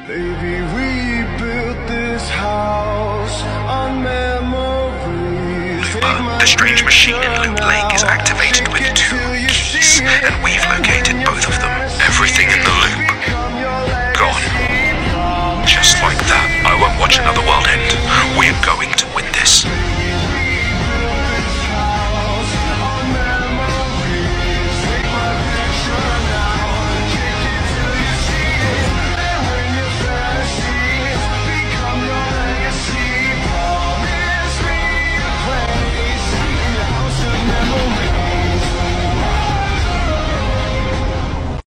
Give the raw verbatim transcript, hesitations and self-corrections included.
Baby, we built this house on memories. Lupa, the strange machine in Loot Lake is activated.